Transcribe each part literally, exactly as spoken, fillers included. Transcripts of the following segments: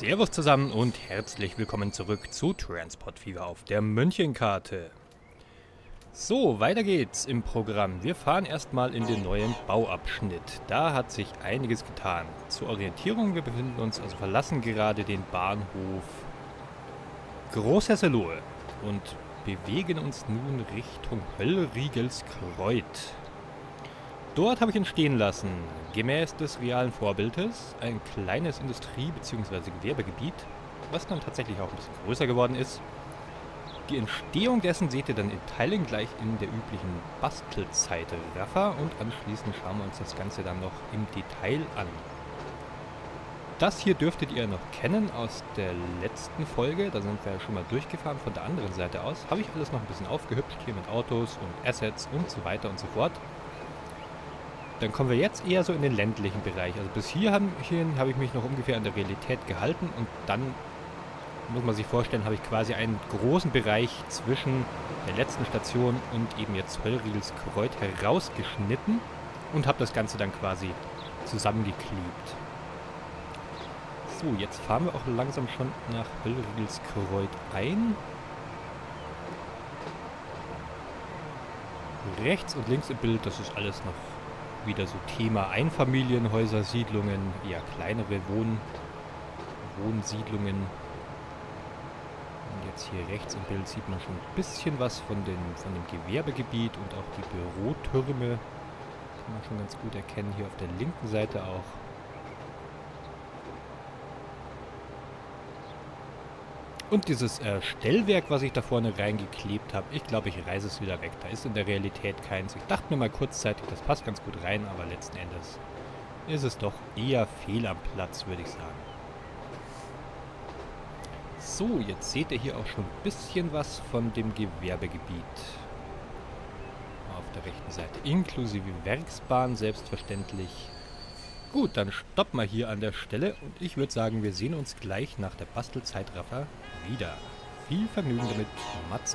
Servus zusammen und herzlich willkommen zurück zu Transport Fever auf der Münchenkarte. So, weiter geht's im Programm. Wir fahren erstmal in den neuen Bauabschnitt. Da hat sich einiges getan. Zur Orientierung, wir befinden uns, also verlassen gerade den Bahnhof Großhesselohe und bewegen uns nun Richtung Höllriegelskreuz. Dort habe ich ihn stehen lassen, gemäß des realen Vorbildes, ein kleines Industrie- bzw. Gewerbegebiet, was dann tatsächlich auch ein bisschen größer geworden ist. Die Entstehung dessen seht ihr dann in Teilen gleich in der üblichen Bastelzeit-Raffer und anschließend schauen wir uns das Ganze dann noch im Detail an. Das hier dürftet ihr noch kennen aus der letzten Folge, da sind wir ja schon mal durchgefahren von der anderen Seite aus. Habe ich alles noch ein bisschen aufgehübscht hier mit Autos und Assets und so weiter und so fort. Dann kommen wir jetzt eher so in den ländlichen Bereich. Also bis hierhin habe ich mich noch ungefähr an der Realität gehalten und dann muss man sich vorstellen, habe ich quasi einen großen Bereich zwischen der letzten Station und eben jetzt Höllriegelskreuz herausgeschnitten und habe das Ganze dann quasi zusammengeklebt. So, jetzt fahren wir auch langsam schon nach Höllriegelskreuz ein. Rechts und links im Bild, das ist alles noch wieder so Thema Einfamilienhäuser, Siedlungen, eher kleinere Wohn Wohnsiedlungen. Und jetzt hier rechts im Bild sieht man schon ein bisschen was von, den, von dem Gewerbegebiet und auch die Bürotürme. Kann man schon ganz gut erkennen, hier auf der linken Seite auch. Und dieses äh, Stellwerk, was ich da vorne reingeklebt habe, ich glaube, ich reiße es wieder weg. Da ist in der Realität keins. Ich dachte mir mal kurzzeitig, das passt ganz gut rein, aber letzten Endes ist es doch eher fehl am Platz, würde ich sagen. So, jetzt seht ihr hier auch schon ein bisschen was von dem Gewerbegebiet. Auf der rechten Seite, inklusive Werksbahn, selbstverständlich. Gut, dann stoppen wir hier an der Stelle und ich würde sagen, wir sehen uns gleich nach der Bastelzeitraffer wieder. Viel Vergnügen damit, Mats.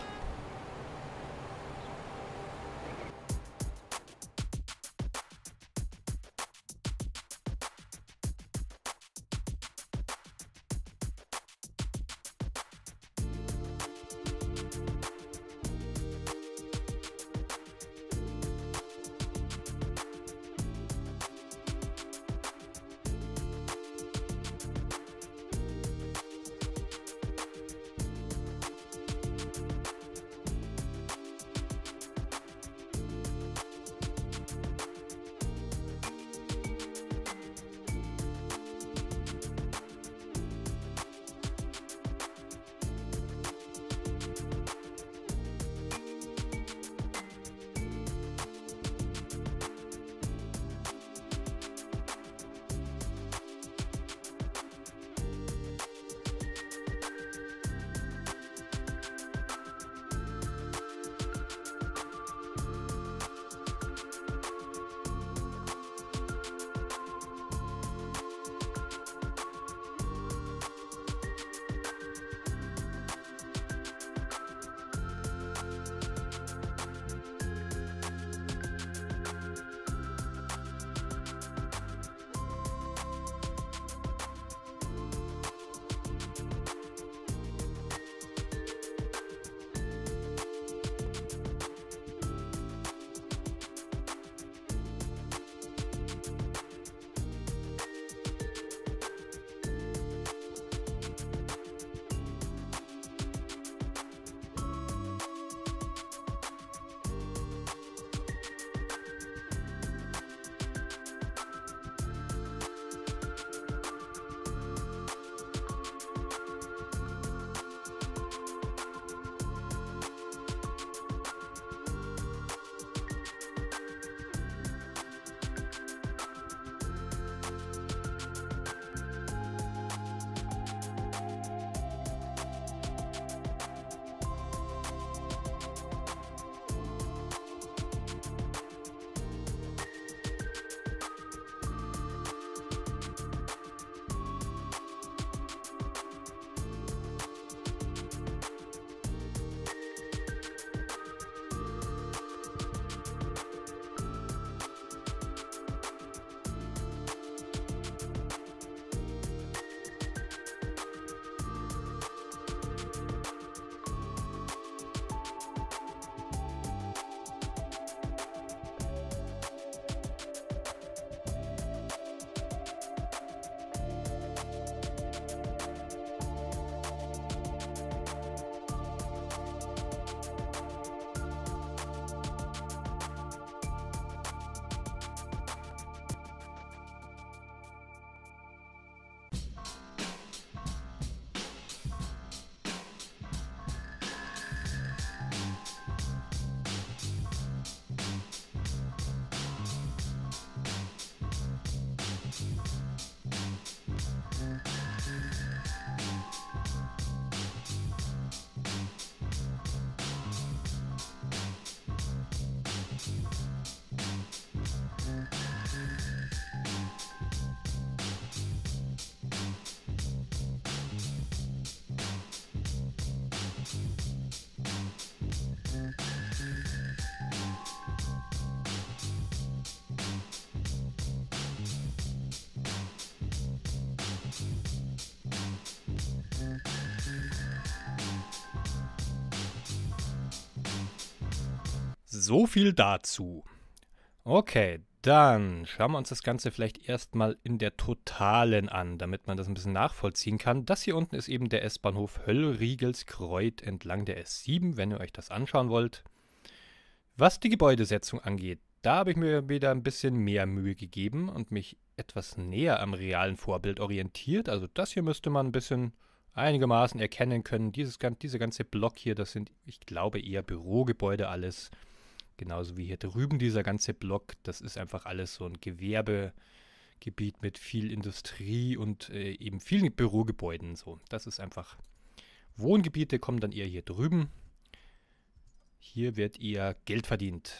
So viel dazu. Okay, dann schauen wir uns das Ganze vielleicht erstmal in der Totalen an, damit man das ein bisschen nachvollziehen kann. Das hier unten ist eben der S-Bahnhof Höllriegelskreuth entlang der S sieben, wenn ihr euch das anschauen wollt. Was die Gebäudesetzung angeht, da habe ich mir wieder ein bisschen mehr Mühe gegeben und mich etwas näher am realen Vorbild orientiert. Also das hier müsste man ein bisschen einigermaßen erkennen können. Dieses, diese ganze Block hier, das sind, ich glaube, eher Bürogebäude alles. Genauso wie hier drüben dieser ganze Block, das ist einfach alles so ein Gewerbegebiet mit viel Industrie und äh, eben vielen Bürogebäuden. So. Das ist einfach, Wohngebiete kommen dann eher hier drüben. Hier wird eher Geld verdient.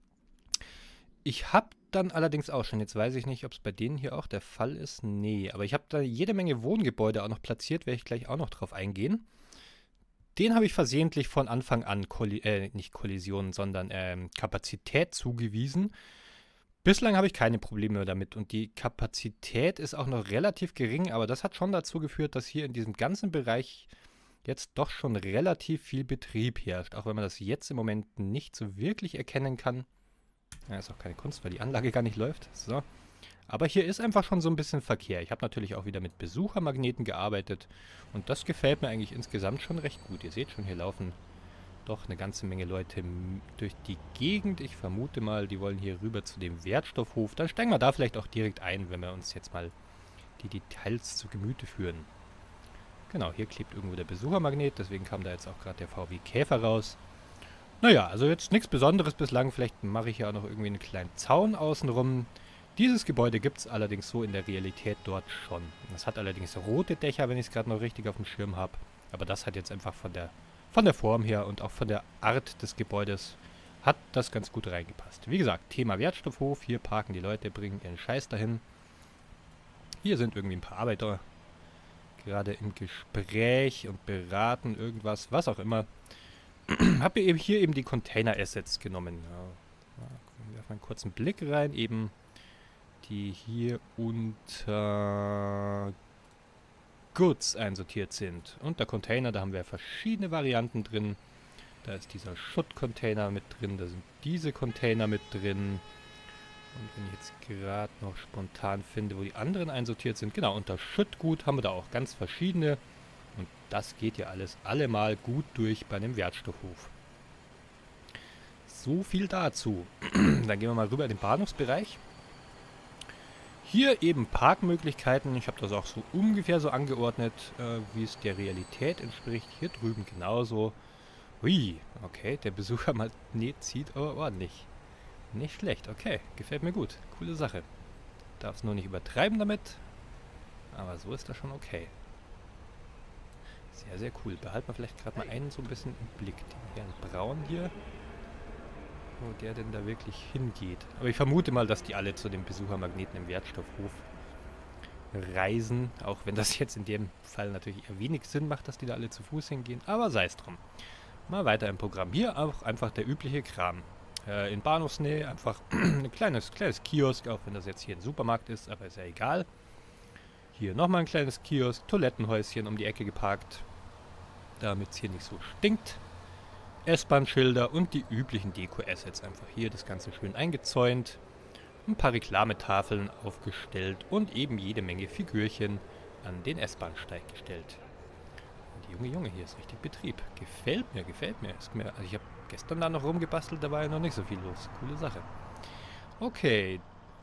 Ich habe dann allerdings auch schon, jetzt weiß ich nicht, ob es bei denen hier auch der Fall ist. Nee, aber ich habe da jede Menge Wohngebäude auch noch platziert, werde ich gleich auch noch drauf eingehen. Den habe ich versehentlich von Anfang an, Kolli äh, nicht Kollisionen, sondern ähm, Kapazität zugewiesen. Bislang habe ich keine Probleme damit und die Kapazität ist auch noch relativ gering, aber das hat schon dazu geführt, dass hier in diesem ganzen Bereich jetzt doch schon relativ viel Betrieb herrscht, auch wenn man das jetzt im Moment nicht so wirklich erkennen kann. Ja, ist auch keine Kunst, weil die Anlage gar nicht läuft. So. Aber hier ist einfach schon so ein bisschen Verkehr. Ich habe natürlich auch wieder mit Besuchermagneten gearbeitet und das gefällt mir eigentlich insgesamt schon recht gut. Ihr seht schon, hier laufen doch eine ganze Menge Leute durch die Gegend. Ich vermute mal, die wollen hier rüber zu dem Wertstoffhof. Dann steigen wir da vielleicht auch direkt ein, wenn wir uns jetzt mal die Details zu Gemüte führen. Genau, hier klebt irgendwo der Besuchermagnet, deswegen kam da jetzt auch gerade der V W Käfer raus. Naja, also jetzt nichts Besonderes bislang. Vielleicht mache ich ja auch noch irgendwie einen kleinen Zaun außenrum. Dieses Gebäude gibt es allerdings so in der Realität dort schon. Das hat allerdings rote Dächer, wenn ich es gerade noch richtig auf dem Schirm habe. Aber das hat jetzt einfach von der, von der Form her und auch von der Art des Gebäudes hat das ganz gut reingepasst. Wie gesagt, Thema Wertstoffhof. Hier parken die Leute, bringen ihren Scheiß dahin. Hier sind irgendwie ein paar Arbeiter gerade im Gespräch und beraten irgendwas, was auch immer. Habe eben hier eben die Container-Assets genommen. Ja, wir werfen einen kurzen Blick rein, eben die hier unter Goods einsortiert sind. Unter Container, da haben wir verschiedene Varianten drin. Da ist dieser Schuttcontainer mit drin, da sind diese Container mit drin. Und wenn ich jetzt gerade noch spontan finde, wo die anderen einsortiert sind, genau, unter Schüttgut haben wir da auch ganz verschiedene. Und das geht ja alles allemal gut durch bei einem Wertstoffhof. So viel dazu. Dann gehen wir mal rüber in den Bahnhofsbereich. Hier eben Parkmöglichkeiten. Ich habe das auch so ungefähr so angeordnet, äh, wie es der Realität entspricht. Hier drüben genauso. Hui, okay, der Besuchermagnet zieht aber ordentlich. Nicht schlecht, okay, gefällt mir gut. Coole Sache. Darf es nur nicht übertreiben damit, aber so ist das schon okay. Sehr, sehr cool. Behalten wir vielleicht gerade mal einen so ein bisschen im Blick. Den Herrn Braun hier. Wo der denn da wirklich hingeht. Aber ich vermute mal, dass die alle zu den Besuchermagneten im Wertstoffhof reisen. Auch wenn das jetzt in dem Fall natürlich eher wenig Sinn macht, dass die da alle zu Fuß hingehen. Aber sei es drum. Mal weiter im Programm. Hier auch einfach der übliche Kram. Äh, in Bahnhofsnähe einfach ein kleines, kleines Kiosk, auch wenn das jetzt hier ein Supermarkt ist, aber ist ja egal. Hier nochmal ein kleines Kiosk, Toilettenhäuschen um die Ecke geparkt, damit es hier nicht so stinkt. S-Bahn-Schilder und die üblichen Deko-Assets. Einfach hier das Ganze schön eingezäunt, ein paar Reklametafeln aufgestellt und eben jede Menge Figürchen an den S-Bahn-Steig gestellt. Und Junge, Junge, hier ist richtig Betrieb. Gefällt mir, gefällt mir. Ist mir also ich habe gestern da noch rumgebastelt, da war ja noch nicht so viel los. Coole Sache. Okay.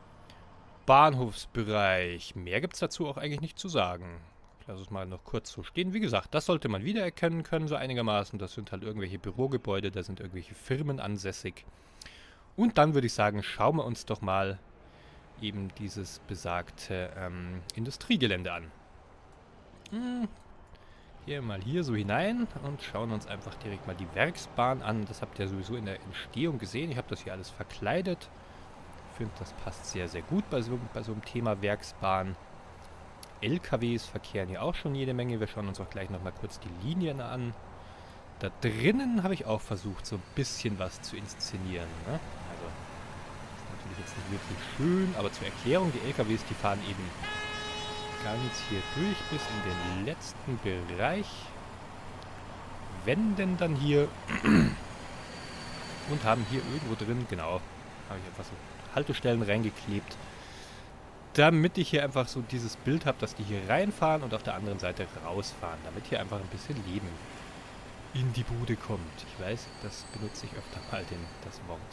Bahnhofsbereich. Mehr gibt es dazu auch eigentlich nicht zu sagen. Ich lasse es mal noch kurz so stehen. Wie gesagt, das sollte man wiedererkennen können, so einigermaßen. Das sind halt irgendwelche Bürogebäude, da sind irgendwelche Firmen ansässig. Und dann würde ich sagen, schauen wir uns doch mal eben dieses besagte ähm, Industriegelände an. Hm. Gehen wir mal hier so hinein und schauen uns einfach direkt mal die Werksbahn an. Das habt ihr sowieso in der Entstehung gesehen. Ich habe das hier alles verkleidet. Ich finde, das passt sehr, sehr gut bei so, bei so einem Thema Werksbahn. L K Ws verkehren hier auch schon jede Menge. Wir schauen uns auch gleich nochmal kurz die Linien an. Da drinnen habe ich auch versucht, so ein bisschen was zu inszenieren. Ne? Also, das ist natürlich jetzt nicht wirklich schön, aber zur Erklärung, die L K Ws, die fahren eben ganz hier durch bis in den letzten Bereich. Wenden dann hier und haben hier irgendwo drin, genau, habe ich einfach so Haltestellen reingeklebt, damit ich hier einfach so dieses Bild habe, dass die hier reinfahren und auf der anderen Seite rausfahren, damit hier einfach ein bisschen Leben in die Bude kommt. Ich weiß, das benutze ich öfter mal, den, das Wort.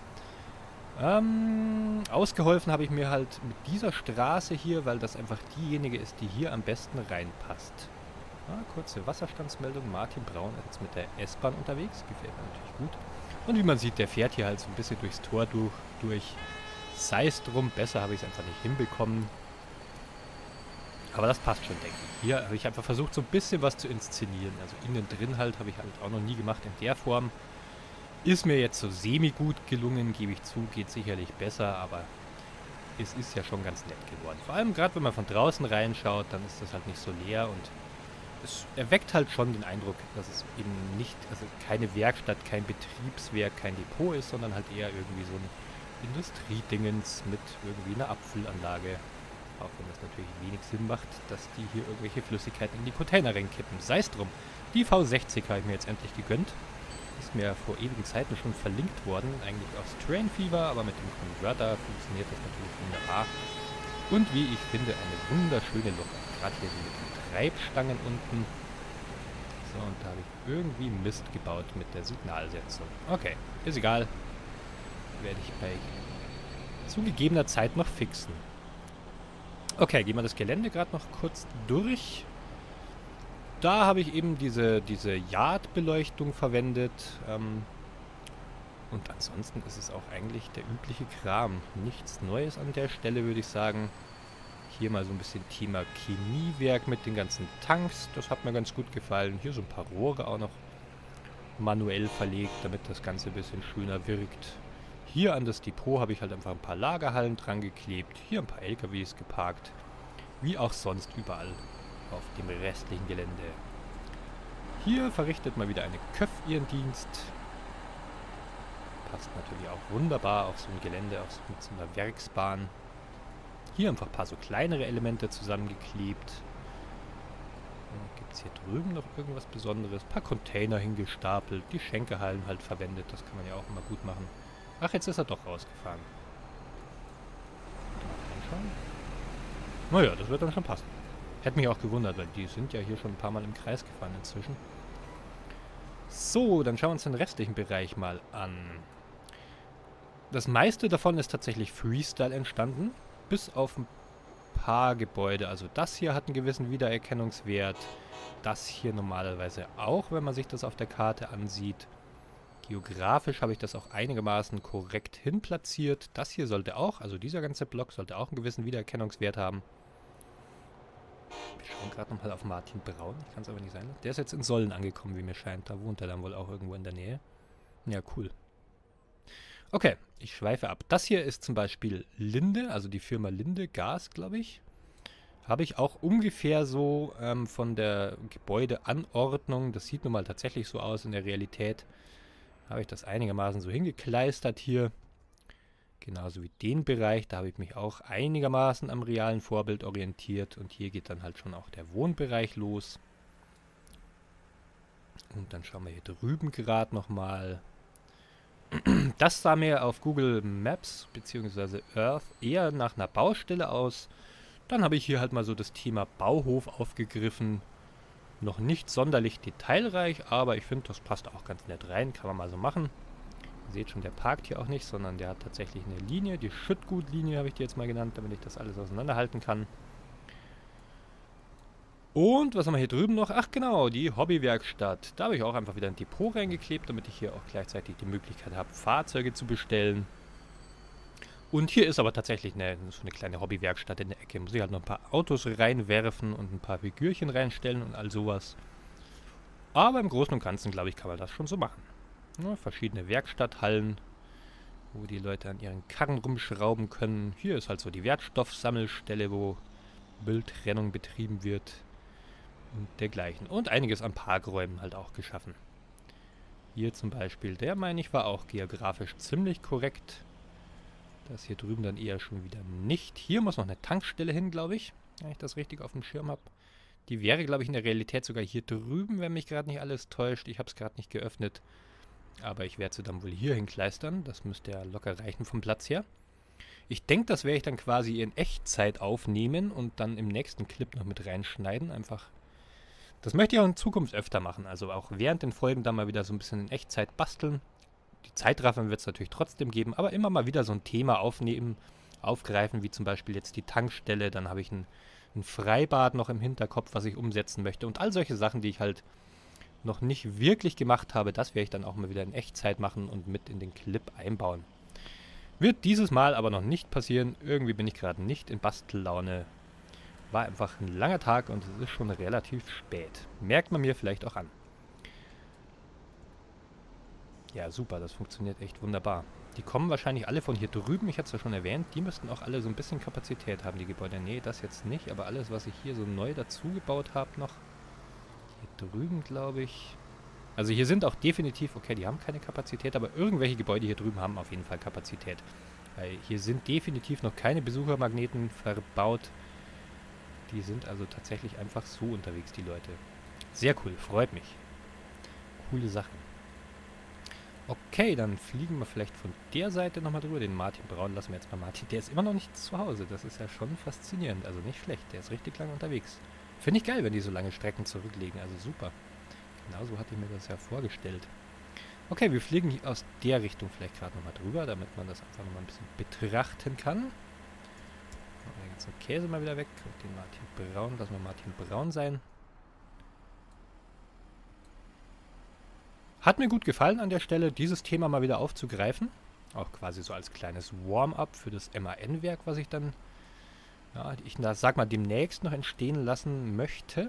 Ähm, ausgeholfen habe ich mir halt mit dieser Straße hier, weil das einfach diejenige ist, die hier am besten reinpasst. Ah, kurze Wasserstandsmeldung. Martin Braun ist jetzt mit der S-Bahn unterwegs. Gefällt mir natürlich gut. Und wie man sieht, der fährt hier halt so ein bisschen durchs Tor durch. durch. Sei es drum, besser habe ich es einfach nicht hinbekommen. Aber das passt schon, denke ich. Hier habe ich einfach versucht, so ein bisschen was zu inszenieren. Also innen drin halt, habe ich halt auch noch nie gemacht in der Form. Ist mir jetzt so semi-gut gelungen, gebe ich zu, geht sicherlich besser, aber es ist ja schon ganz nett geworden. Vor allem gerade, wenn man von draußen reinschaut, dann ist das halt nicht so leer und es erweckt halt schon den Eindruck, dass es eben nicht, also keine Werkstatt, kein Betriebswerk, kein Depot ist, sondern halt eher irgendwie so ein Industriedingens mit irgendwie einer Abfüllanlage. Auch wenn das natürlich wenig Sinn macht, dass die hier irgendwelche Flüssigkeiten in die Container reinkippen. Sei es drum. Die V sechzig habe ich mir jetzt endlich gegönnt. Ist mir vor ewigen Zeiten schon verlinkt worden, eigentlich aus Train Fever, aber mit dem Converter funktioniert das natürlich wunderbar. Und wie ich finde, eine wunderschöne Look. Gerade hier mit den Treibstangen unten. So, und da habe ich irgendwie Mist gebaut mit der Signalsetzung. Okay, ist egal. Werde ich bei zugegebener Zeit noch fixen. Okay, gehen wir das Gelände gerade noch kurz durch. Da habe ich eben diese, diese Yard-Beleuchtung verwendet. Ähm, und ansonsten ist es auch eigentlich der übliche Kram. Nichts Neues an der Stelle, würde ich sagen. Hier mal so ein bisschen Thema Chemiewerk mit den ganzen Tanks. Das hat mir ganz gut gefallen. Hier so ein paar Rohre auch noch manuell verlegt, damit das Ganze ein bisschen schöner wirkt. Hier an das Depot habe ich halt einfach ein paar Lagerhallen dran geklebt. Hier ein paar L K Ws geparkt. Wie auch sonst überall auf dem restlichen Gelände. Hier verrichtet mal wieder eine Köf ihren Dienst. Passt natürlich auch wunderbar auf so ein Gelände, auch so mit so einer Werksbahn. Hier einfach ein paar so kleinere Elemente zusammengeklebt. Gibt es hier drüben noch irgendwas Besonderes? Ein paar Container hingestapelt, die Schenkehallen halt verwendet. Das kann man ja auch immer gut machen. Ach, jetzt ist er doch rausgefahren. Naja, das wird dann schon passen. Hätte mich auch gewundert, weil die sind ja hier schon ein paar Mal im Kreis gefahren inzwischen. So, dann schauen wir uns den restlichen Bereich mal an. Das meiste davon ist tatsächlich Freestyle entstanden, bis auf ein paar Gebäude. Also das hier hat einen gewissen Wiedererkennungswert. Das hier normalerweise auch, wenn man sich das auf der Karte ansieht. Geografisch habe ich das auch einigermaßen korrekt hinplatziert. Das hier sollte auch, also dieser ganze Block sollte auch einen gewissen Wiedererkennungswert haben. Wir schauen gerade nochmal auf Martin Braun. Ich kann es aber nicht sein. Der ist jetzt in Sollen angekommen, wie mir scheint. Da wohnt er dann wohl auch irgendwo in der Nähe. Ja, cool. Okay, ich schweife ab. Das hier ist zum Beispiel Linde, also die Firma Linde Gas, glaube ich. Habe ich auch ungefähr so ähm, von der Gebäudeanordnung, das sieht nun mal tatsächlich so aus in der Realität, habe ich das einigermaßen so hingekleistert hier. Genauso wie den Bereich, da habe ich mich auch einigermaßen am realen Vorbild orientiert. Und hier geht dann halt schon auch der Wohnbereich los. Und dann schauen wir hier drüben gerade nochmal. Das sah mir auf Google Maps bzw. Earth eher nach einer Baustelle aus. Dann habe ich hier halt mal so das Thema Bauhof aufgegriffen. Noch nicht sonderlich detailreich, aber ich finde, das passt auch ganz nett rein. Kann man mal so machen. Ihr seht schon, der parkt hier auch nicht, sondern der hat tatsächlich eine Linie. Die Schüttgutlinie habe ich die jetzt mal genannt, damit ich das alles auseinanderhalten kann. Und was haben wir hier drüben noch? Ach genau, die Hobbywerkstatt. Da habe ich auch einfach wieder ein Depot reingeklebt, damit ich hier auch gleichzeitig die Möglichkeit habe, Fahrzeuge zu bestellen. Und hier ist aber tatsächlich eine, so eine kleine Hobbywerkstatt in der Ecke. Muss ich halt noch ein paar Autos reinwerfen und ein paar Figürchen reinstellen und all sowas. Aber im Großen und Ganzen, glaube ich, kann man das schon so machen. Ja, verschiedene Werkstatthallen, wo die Leute an ihren Karren rumschrauben können. Hier ist halt so die Wertstoffsammelstelle, wo Mülltrennung betrieben wird und dergleichen. Und einiges an Parkräumen halt auch geschaffen. Hier zum Beispiel, der meine ich war auch geografisch ziemlich korrekt. Das hier drüben dann eher schon wieder nicht. Hier muss noch eine Tankstelle hin, glaube ich, wenn ich das richtig auf dem Schirm habe. Die wäre, glaube ich, in der Realität sogar hier drüben, wenn mich gerade nicht alles täuscht. Ich habe es gerade nicht geöffnet. Aber ich werde sie dann wohl hier hinkleistern. Das müsste ja locker reichen vom Platz her. Ich denke, das werde ich dann quasi in Echtzeit aufnehmen und dann im nächsten Clip noch mit reinschneiden. Einfach. Das möchte ich auch in Zukunft öfter machen. Also auch während den Folgen dann mal wieder so ein bisschen in Echtzeit basteln. Die Zeitraffen wird es natürlich trotzdem geben, aber immer mal wieder so ein Thema aufnehmen, aufgreifen, wie zum Beispiel jetzt die Tankstelle. Dann habe ich ein, ein Freibad noch im Hinterkopf, was ich umsetzen möchte. Und all solche Sachen, die ich halt noch nicht wirklich gemacht habe, das werde ich dann auch mal wieder in Echtzeit machen und mit in den Clip einbauen. Wird dieses Mal aber noch nicht passieren. Irgendwie bin ich gerade nicht in Bastellaune. War einfach ein langer Tag und es ist schon relativ spät. Merkt man mir vielleicht auch an. Ja, super, das funktioniert echt wunderbar. Die kommen wahrscheinlich alle von hier drüben, ich hatte es ja schon erwähnt. Die müssten auch alle so ein bisschen Kapazität haben, die Gebäude. Nee, das jetzt nicht, aber alles, was ich hier so neu dazu gebaut habe noch. Hier drüben, glaube ich. Also hier sind auch definitiv, okay, die haben keine Kapazität, aber irgendwelche Gebäude hier drüben haben auf jeden Fall Kapazität. Weil hier sind definitiv noch keine Besuchermagneten verbaut. Die sind also tatsächlich einfach so unterwegs, die Leute. Sehr cool, freut mich. Coole Sache. Okay, dann fliegen wir vielleicht von der Seite nochmal drüber. Den Martin Braun lassen wir jetzt mal Martin. Der ist immer noch nicht zu Hause. Das ist ja schon faszinierend. Also nicht schlecht. Der ist richtig lange unterwegs. Finde ich geil, wenn die so lange Strecken zurücklegen. Also super. Genauso hatte ich mir das ja vorgestellt. Okay, wir fliegen hier aus der Richtung vielleicht gerade nochmal drüber, damit man das einfach nochmal ein bisschen betrachten kann. Machen wir den ganzen Käse mal wieder weg. Und den Martin Braun, lassen wir Martin Braun sein. Hat mir gut gefallen an der Stelle, dieses Thema mal wieder aufzugreifen. Auch quasi so als kleines Warm-up für das M A N-Werk, was ich dann, ja, ich sag mal, demnächst noch entstehen lassen möchte.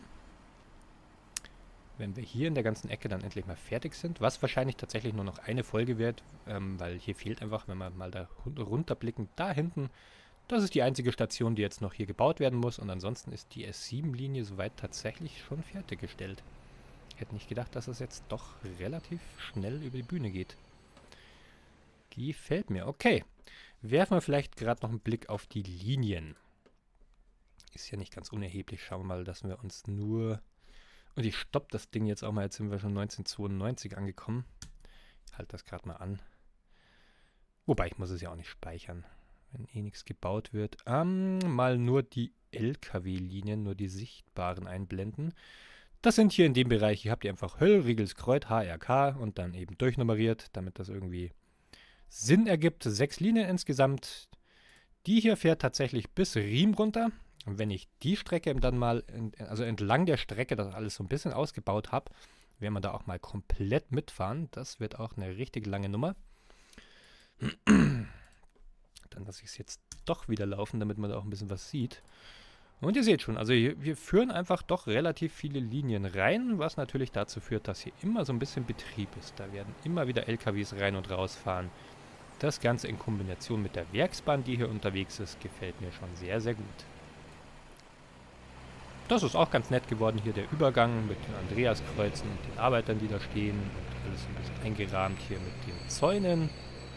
Wenn wir hier in der ganzen Ecke dann endlich mal fertig sind, was wahrscheinlich tatsächlich nur noch eine Folge wird, ähm, weil hier fehlt einfach, wenn wir mal da runterblicken, da hinten, das ist die einzige Station, die jetzt noch hier gebaut werden muss und ansonsten ist die S sieben Linie soweit tatsächlich schon fertiggestellt. Ich hätte nicht gedacht, dass es jetzt doch relativ schnell über die Bühne geht. Gefällt mir. Okay, werfen wir vielleicht gerade noch einen Blick auf die Linien. Ist ja nicht ganz unerheblich. Schauen wir mal, dass wir uns nur... Und ich stoppe das Ding jetzt auch mal. Jetzt sind wir schon neunzehnhundertzweiundneunzig angekommen. Ich halte das gerade mal an. Wobei, ich muss es ja auch nicht speichern, wenn eh nichts gebaut wird. Ähm, mal nur die L K W-Linien, nur die sichtbaren einblenden. Das sind hier in dem Bereich, hier habt ihr einfach Höll, Riegelskreuth, H R K und dann eben durchnummeriert, damit das irgendwie Sinn ergibt. Sechs Linien insgesamt. Die hier fährt tatsächlich bis Riem runter. Und wenn ich die Strecke dann mal, also entlang der Strecke, das alles so ein bisschen ausgebaut habe, werden wir da auch mal komplett mitfahren. Das wird auch eine richtig lange Nummer. Dann lasse ich es jetzt doch wieder laufen, damit man da auch ein bisschen was sieht. Und ihr seht schon, also hier, wir führen einfach doch relativ viele Linien rein, was natürlich dazu führt, dass hier immer so ein bisschen Betrieb ist. Da werden immer wieder L K Ws rein und raus fahren. Das Ganze in Kombination mit der Werksbahn, die hier unterwegs ist, gefällt mir schon sehr, sehr gut. Das ist auch ganz nett geworden hier, der Übergang mit den Andreaskreuzen und den Arbeitern, die da stehen. Und alles ein bisschen eingerahmt hier mit den Zäunen.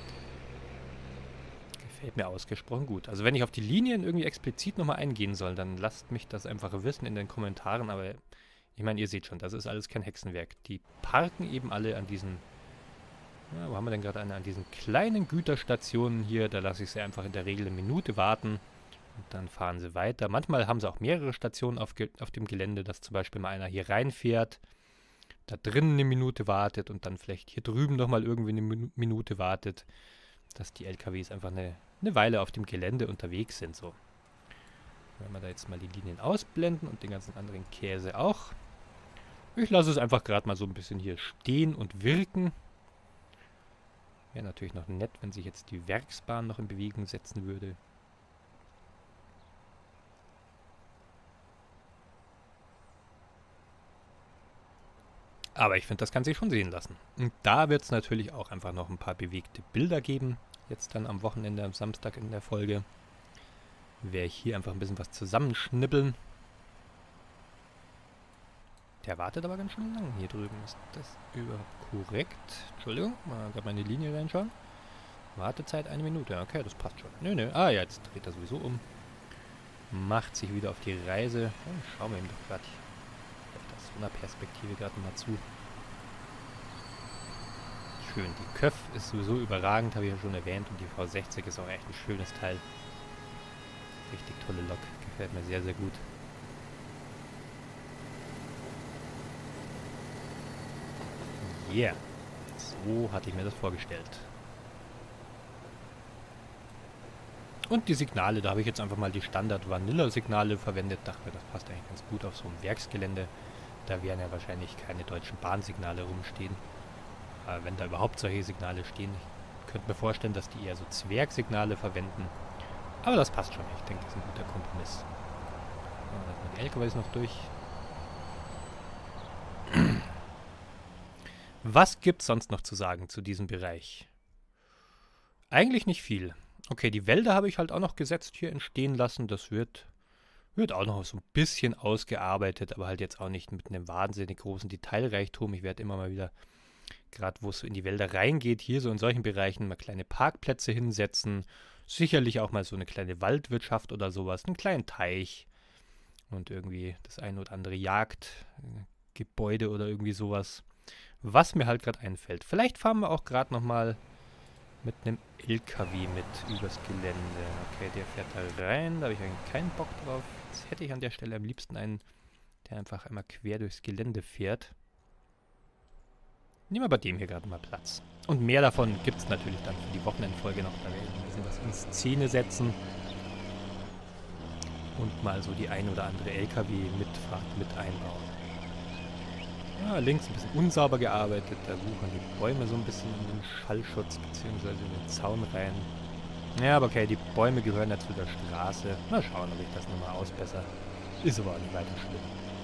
Gefällt mir ausgesprochen gut. Also wenn ich auf die Linien irgendwie explizit nochmal eingehen soll, dann lasst mich das einfach wissen in den Kommentaren. Aber ich meine, ihr seht schon, das ist alles kein Hexenwerk. Die parken eben alle an diesen, ja, wo haben wir denn gerade eine, an diesen kleinen Güterstationen hier. Da lasse ich sie einfach in der Regel eine Minute warten. Und dann fahren sie weiter. Manchmal haben sie auch mehrere Stationen auf, auf dem Gelände, dass zum Beispiel mal einer hier reinfährt, da drinnen eine Minute wartet und dann vielleicht hier drüben nochmal irgendwie eine Minute wartet, dass die L K Ws einfach eine, eine Weile auf dem Gelände unterwegs sind. So. Wenn wir da jetzt mal die Linien ausblenden und den ganzen anderen Käse auch. Ich lasse es einfach gerade mal so ein bisschen hier stehen und wirken. Wäre natürlich noch nett, wenn sich jetzt die Werksbahn noch in Bewegung setzen würde. Aber ich finde, das kann sich schon sehen lassen. Und da wird es natürlich auch einfach noch ein paar bewegte Bilder geben. Jetzt dann am Wochenende, am Samstag in der Folge. Werde ich hier einfach ein bisschen was zusammenschnippeln. Der wartet aber ganz schön lang hier drüben. Ist das überhaupt korrekt? Entschuldigung, mal gerade meine Linie reinschauen. Wartezeit eine Minute. Okay, das passt schon. Nö, nö. Ah, ja, jetzt dreht er sowieso um. Macht sich wieder auf die Reise. Ja, schauen wir ihm doch gerade aus so einer Perspektive gerade mal zu. schön. Die Köf ist sowieso überragend, habe ich ja schon erwähnt. Und die V sechzig ist auch echt ein schönes Teil. Richtig tolle Lok. Gefällt mir sehr, sehr gut. Yeah. So hatte ich mir das vorgestellt. Und die Signale, da habe ich jetzt einfach mal die Standard-Vanilla-Signale verwendet. Dachte mir, das passt eigentlich ganz gut auf so ein Werksgelände. Da werden ja wahrscheinlich keine deutschen Bahnsignale rumstehen. Aber wenn da überhaupt solche Signale stehen, ich könnte mir vorstellen, dass die eher so Zwergsignale verwenden. Aber das passt schon. Ich denke, das ist ein guter Kompromiss. So, lassen wir die L K Ws noch durch. Was gibt es sonst noch zu sagen zu diesem Bereich? Eigentlich nicht viel. Okay, die Wälder habe ich halt auch noch gesetzt hier entstehen lassen. Das wird, wird auch noch so ein bisschen ausgearbeitet, aber halt jetzt auch nicht mit einem wahnsinnig großen Detailreichtum. Ich werde immer mal wieder, gerade wo es so in die Wälder reingeht, hier so in solchen Bereichen mal kleine Parkplätze hinsetzen. Sicherlich auch mal so eine kleine Waldwirtschaft oder sowas, einen kleinen Teich und irgendwie das ein oder andere Jagdgebäude oder irgendwie sowas. Was mir halt gerade einfällt. Vielleicht fahren wir auch gerade nochmal mit einem L K W mit übers Gelände. Okay, der fährt da rein. Da habe ich eigentlich keinen Bock drauf. Jetzt hätte ich an der Stelle am liebsten einen, der einfach einmal quer durchs Gelände fährt. Nehmen wir bei dem hier gerade mal Platz. Und mehr davon gibt es natürlich dann für die Wochenendfolge noch. Da werde ich ein bisschen was in Szene setzen. Und mal so die ein oder andere L K W-Mitfahrt mit einbauen. Ja, links ein bisschen unsauber gearbeitet. Da wuchern die Bäume so ein bisschen in den Schallschutz bzw. in den Zaun rein. Ja, aber okay, die Bäume gehören ja zu der Straße. Mal schauen, ob ich das nochmal ausbessere. Ist aber auch nicht weiter schlimm.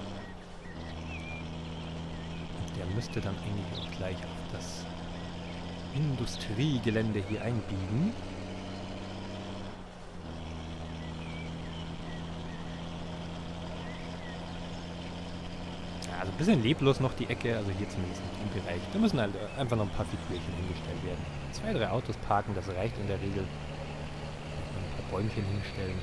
Der müsste dann eigentlich auch gleich auf das Industriegelände hier einbiegen. Also ein bisschen leblos noch die Ecke, also hier zumindest in dem Bereich. Da müssen halt einfach noch ein paar Figürchen hingestellt werden. Zwei, drei Autos parken, das reicht in der Regel. Ein paar Bäumchen hinstellen.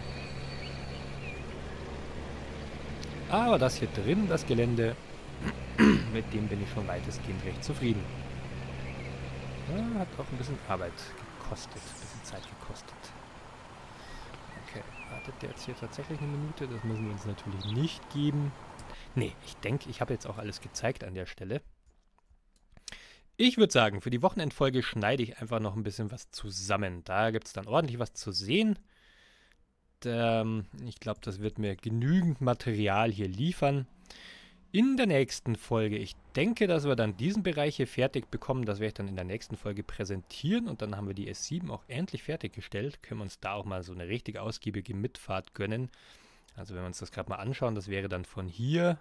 Aber das hier drin, das Gelände, mit dem bin ich schon weitestgehend recht zufrieden. Ja, hat auch ein bisschen Arbeit gekostet, ein bisschen Zeit gekostet. Okay, wartet der jetzt hier tatsächlich eine Minute? Das müssen wir uns natürlich nicht geben. Nee, ich denke, ich habe jetzt auch alles gezeigt an der Stelle. Ich würde sagen, für die Wochenendfolge schneide ich einfach noch ein bisschen was zusammen. Da gibt es dann ordentlich was zu sehen. Da, ich glaube, das wird mir genügend Material hier liefern. In der nächsten Folge, ich denke, dass wir dann diesen Bereich hier fertig bekommen. Das werde ich dann in der nächsten Folge präsentieren. Und dann haben wir die S sieben auch endlich fertiggestellt. Können wir uns da auch mal so eine richtig ausgiebige Mitfahrt gönnen. Also wenn wir uns das gerade mal anschauen, das wäre dann von hier,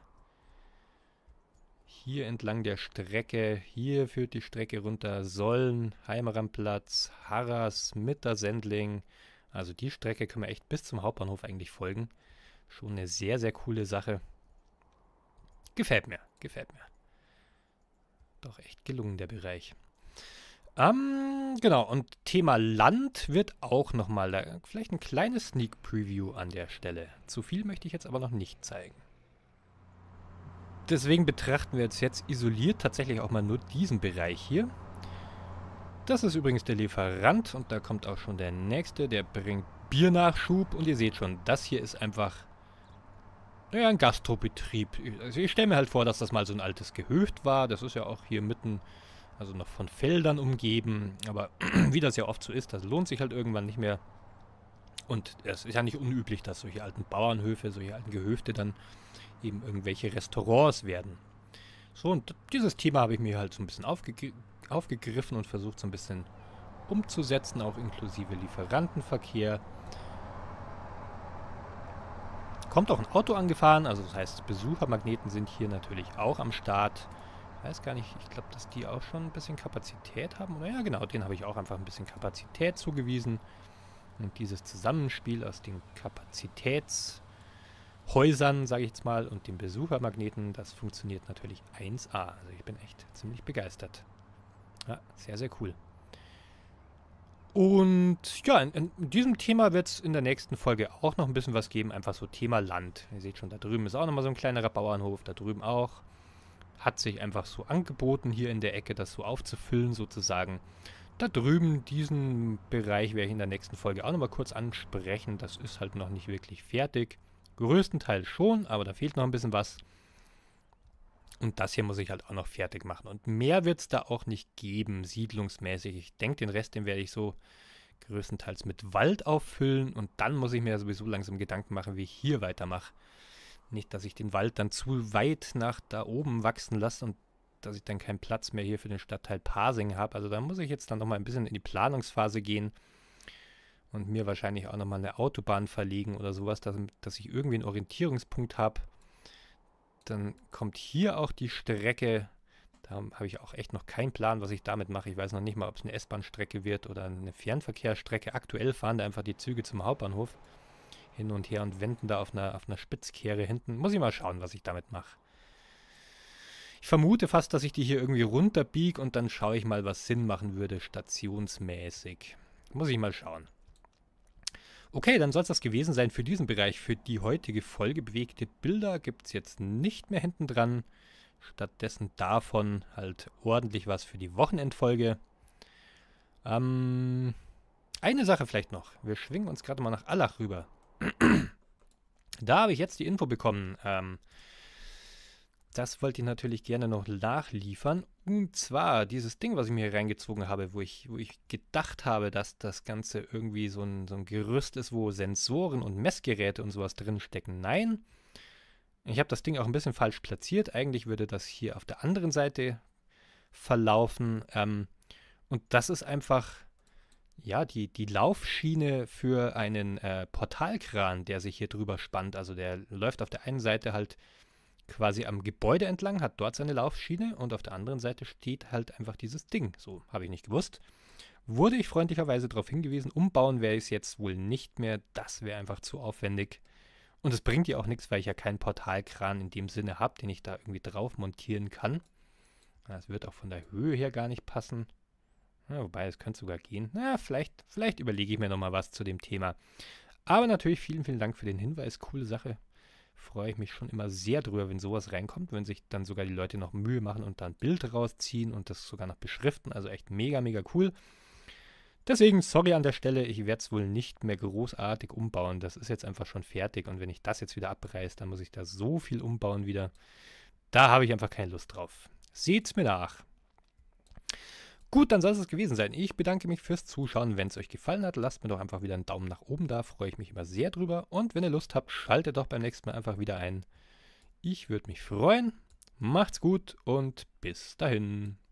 hier entlang der Strecke, hier führt die Strecke runter Solln, Heimeranplatz, Harras, Mittersendling. Also die Strecke können wir echt bis zum Hauptbahnhof eigentlich folgen. Schon eine sehr, sehr coole Sache. Gefällt mir, gefällt mir. Doch echt gelungen, der Bereich. Ähm, genau, und Thema Land wird auch nochmal, da vielleicht ein kleines Sneak Preview an der Stelle. Zu viel möchte ich jetzt aber noch nicht zeigen. Deswegen betrachten wir jetzt, jetzt isoliert tatsächlich auch mal nur diesen Bereich hier. Das ist übrigens der Lieferant und da kommt auch schon der nächste, der bringt Biernachschub und ihr seht schon, das hier ist einfach ja, ein Gastrobetrieb. Also ich stelle mir halt vor, dass das mal so ein altes Gehöft war, das ist ja auch hier mitten, also noch von Feldern umgeben, aber wie das ja oft so ist, das lohnt sich halt irgendwann nicht mehr. Und es ist ja nicht unüblich, dass solche alten Bauernhöfe, solche alten Gehöfte dann eben irgendwelche Restaurants werden. So, und dieses Thema habe ich mir halt so ein bisschen aufgegriffen. aufgegriffen und versucht so ein bisschen umzusetzen, auch inklusive Lieferantenverkehr. Kommt auch ein Auto angefahren, also das heißt Besuchermagneten sind hier natürlich auch am Start. Ich weiß gar nicht, ich glaube, dass die auch schon ein bisschen Kapazität haben. Oder ja, genau, denen habe ich auch einfach ein bisschen Kapazität zugewiesen. Und dieses Zusammenspiel aus den Kapazitätshäusern, sage ich jetzt mal, und den Besuchermagneten, das funktioniert natürlich eins A. Also ich bin echt ziemlich begeistert. Ja, sehr, sehr cool. Und ja, in, in diesem Thema wird es in der nächsten Folge auch noch ein bisschen was geben. Einfach so Thema Land. Ihr seht schon, da drüben ist auch nochmal so ein kleinerer Bauernhof. Da drüben auch. hat sich einfach so angeboten, hier in der Ecke das so aufzufüllen sozusagen. Da drüben, diesen Bereich werde ich in der nächsten Folge auch nochmal kurz ansprechen. Das ist halt noch nicht wirklich fertig. Größtenteils schon, aber da fehlt noch ein bisschen was. Und das hier muss ich halt auch noch fertig machen. Und mehr wird es da auch nicht geben, siedlungsmäßig. Ich denke, den Rest, den werde ich so größtenteils mit Wald auffüllen. Und dann muss ich mir sowieso langsam Gedanken machen, wie ich hier weitermache. Nicht, dass ich den Wald dann zu weit nach da oben wachsen lasse und dass ich dann keinen Platz mehr hier für den Stadtteil Pasing habe. Also da muss ich jetzt dann nochmal ein bisschen in die Planungsphase gehen und mir wahrscheinlich auch nochmal eine Autobahn verlegen oder sowas, dass, dass ich irgendwie einen Orientierungspunkt habe. Dann kommt hier auch die Strecke. Da habe ich auch echt noch keinen Plan, was ich damit mache. Ich weiß noch nicht mal, ob es eine S-Bahn-Strecke wird oder eine Fernverkehrsstrecke. Aktuell fahren da einfach die Züge zum Hauptbahnhof hin und her und wenden da auf einer, auf einer Spitzkehre hinten. Muss ich mal schauen, was ich damit mache. Ich vermute fast, dass ich die hier irgendwie runterbiege und dann schaue ich mal, was Sinn machen würde, stationsmäßig. Muss ich mal schauen. Okay, dann soll es das gewesen sein für diesen Bereich. Für die heutige Folge bewegte Bilder gibt es jetzt nicht mehr hinten dran. Stattdessen davon halt ordentlich was für die Wochenendfolge. Ähm, eine Sache vielleicht noch. Wir schwingen uns gerade mal nach Allach rüber. Da habe ich jetzt die Info bekommen. Ähm, das wollte ich natürlich gerne noch nachliefern. Und zwar dieses Ding, was ich mir hier reingezogen habe, wo ich, wo ich gedacht habe, dass das Ganze irgendwie so ein, so ein Gerüst ist, wo Sensoren und Messgeräte und sowas drinstecken. Nein, ich habe das Ding auch ein bisschen falsch platziert. Eigentlich würde das hier auf der anderen Seite verlaufen. Ähm, und das ist einfach, ja, die, die Laufschiene für einen äh, Portalkran, der sich hier drüber spannt. Also der läuft auf der einen Seite halt quasi am Gebäude entlang, hat dort seine Laufschiene und auf der anderen Seite steht halt einfach dieses Ding. So, habe ich nicht gewusst. Wurde ich freundlicherweise darauf hingewiesen, umbauen werde ich es jetzt wohl nicht mehr. Das wäre einfach zu aufwendig. Und es bringt ja auch nichts, weil ich ja keinen Portalkran in dem Sinne habe, den ich da irgendwie drauf montieren kann. Das wird auch von der Höhe her gar nicht passen. Ja, wobei, es könnte sogar gehen. Na, vielleicht, vielleicht überlege ich mir nochmal was zu dem Thema. Aber natürlich vielen, vielen Dank für den Hinweis. Coole Sache. Freue ich mich schon immer sehr drüber, wenn sowas reinkommt, wenn sich dann sogar die Leute noch Mühe machen und da ein Bild rausziehen und das sogar noch beschriften. Also echt mega, mega cool. Deswegen, sorry an der Stelle, ich werde es wohl nicht mehr großartig umbauen. Das ist jetzt einfach schon fertig und wenn ich das jetzt wieder abreiße, dann muss ich da so viel umbauen wieder. Da habe ich einfach keine Lust drauf. Seht's mir nach. Gut, dann soll es gewesen sein. Ich bedanke mich fürs Zuschauen. Wenn es euch gefallen hat, lasst mir doch einfach wieder einen Daumen nach oben da. Freue ich mich immer sehr drüber. Und wenn ihr Lust habt, schaltet doch beim nächsten Mal einfach wieder ein. Ich würde mich freuen. Macht's gut und bis dahin.